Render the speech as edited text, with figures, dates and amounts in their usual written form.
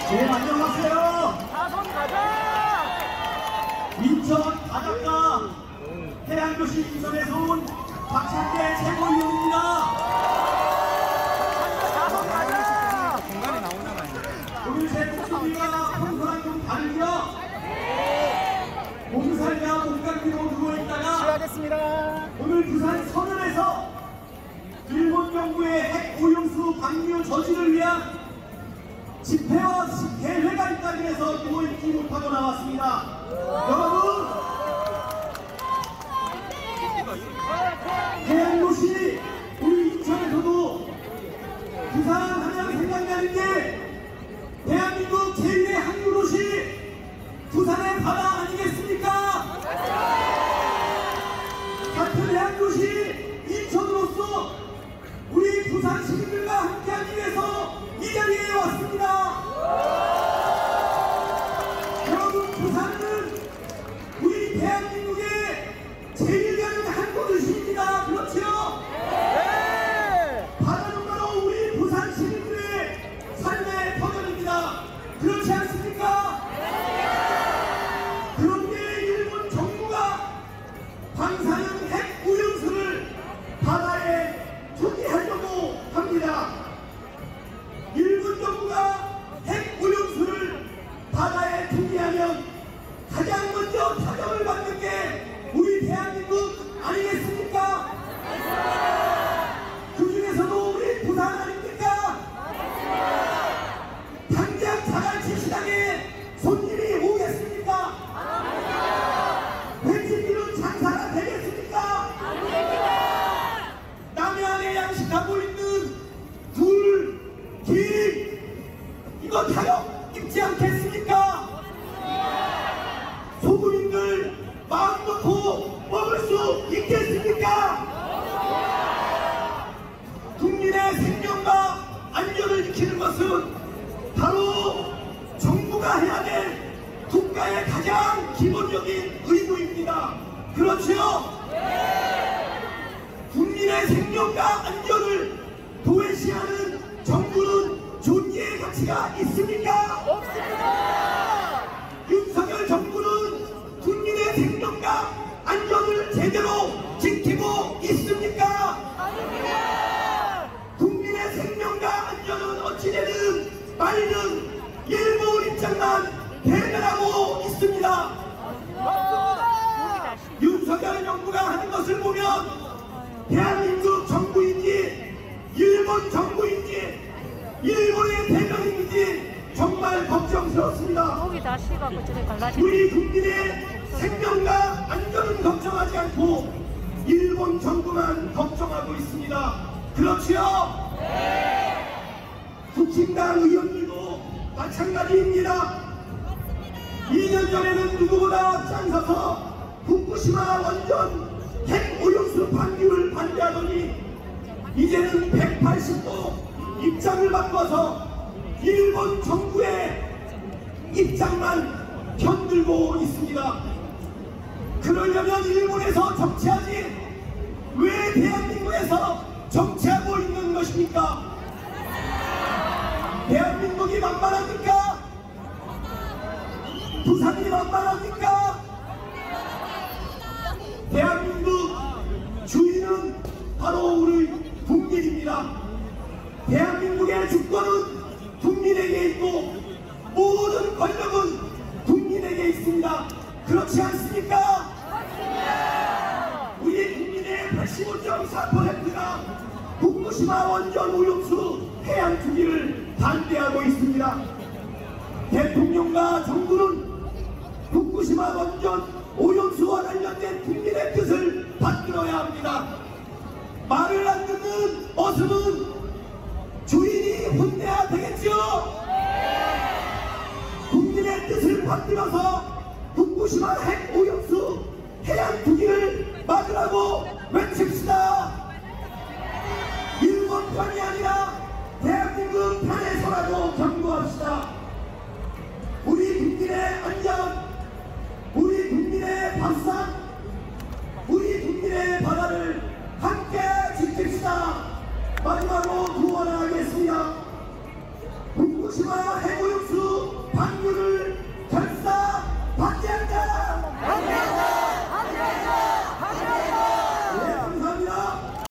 네, 안녕하세요. 다손 가자! 인천 바닷가 해양도시 인천에서 온 박찬대 최고위원입니다. 다손 가자! 공간에 나오잖아요. 오늘 제 목소리가 평소랑 좀 다르죠? 몸살과 목감기로 누워있다가 시작하겠습니다. 오늘 부산 서면에서 일본 정부의 핵 오염수 방류 저지를 위한 집회와 대회가 있다고 해서 누워있지 못하고 나왔습니다. 여러분, 해양도시 우리 인천에서도 부산 하면 생각나는 게 대한민국 제1의 항구도시 부산의 바다 아니겠습니까? 같은 해양도시 인천으로서 우리 부산 시민들과 함께하기 위해서 이 자리에 왔습니다. 여러분, 부산은 우리 대한민국의 제1의 항구도시입니다. 그렇지요? 네! 바다는 바로 우리 부산 시민들의 삶의 터전입니다. 그렇지 않습니까? 그런데 일본 정부가 방사능 핵 오염수를 바다에 투기하려고 합니다. 일본 정부가 핵 오염수를 바다에 투기하면 가장 먼저 타격을 받는 게 우리 대한민국 아니겠습니까? 그 중에서도 우리 부산 아닙니까? 당장 자갈치 시장에 손님이 오겠습니까? 횟집비는 장사가 되겠습니까? 남해안에 양식하고 있는 굴, 김, 이거 타격 입지 않겠습니까? 소국민들 마음 놓고 먹을 수 있겠습니까? 국민의 생명과 안전을 지키는 것은 바로 정부가 해야 될 국가의 가장 기본적인 의무입니다. 그렇지요? 국민의 생명과 안전을 도외시하는 정부는 존재의 가치가 있습니까? 없습니다! 윤석열 정부는 국민의 생명과 안전을 제대로 지키고 있습니까? 아닙니다! 국민의 생명과 안전은 어찌되든 말든 일본 입장만 대변하고 있습니다. 맞습니다! 윤석열 정부가 하는 것을 보면 대한민국 정부인지 일본 정부인지 일본의 대변인인지 정말 걱정스럽습니다. 목이 다 식어갖고 저래 갈라지네. 우리 국민의 생명과 안전은 걱정하지 않고 일본 정부만 걱정하고 있습니다. 그렇지요? 국힘당 의원들도 마찬가지입니다. 2년 전에는 누구보다 앞장서서 후쿠시마 원전 핵 오염수 방류를 반대하더니 이제는 180도 입장을 바꿔서 일본 정부의 입장만 편들고 있습니다. 그러려면 일본에서 정치하지 왜 대한민국에서 정치하고 있는 것입니까? 대한민국이 만만합니까? 부산이 만만합니까? 대한민국 주인은 바로 우리 국민입니다. 대한민국의 주권은 국민에게 있고 모든 권력은 국민에게 있습니다. 그렇지 않습니까? 우리 국민의 85.4%가 후쿠시마 원전 오염수 해양 투기를 반대하고 있습니다. 대통령과 정부는 후쿠시마 원전 오염수와 관련된 국민의 뜻을 받들어야 합니다. 말을 안 듣는 어슴은 주인이 혼내야 되겠죠? 국민의 뜻을 받들어서 후쿠시마 핵 오염수 해양 투기를 막으라고 외칩시다. 일본 편이 아니라 대한민국 편에서라도 경고합시다. 우리 국민의 안전, 우리 국민의 밥상, 우리 국민의 바다를 함께 지킵시다. 마지막으로 구원하겠습니다. 후쿠시마 핵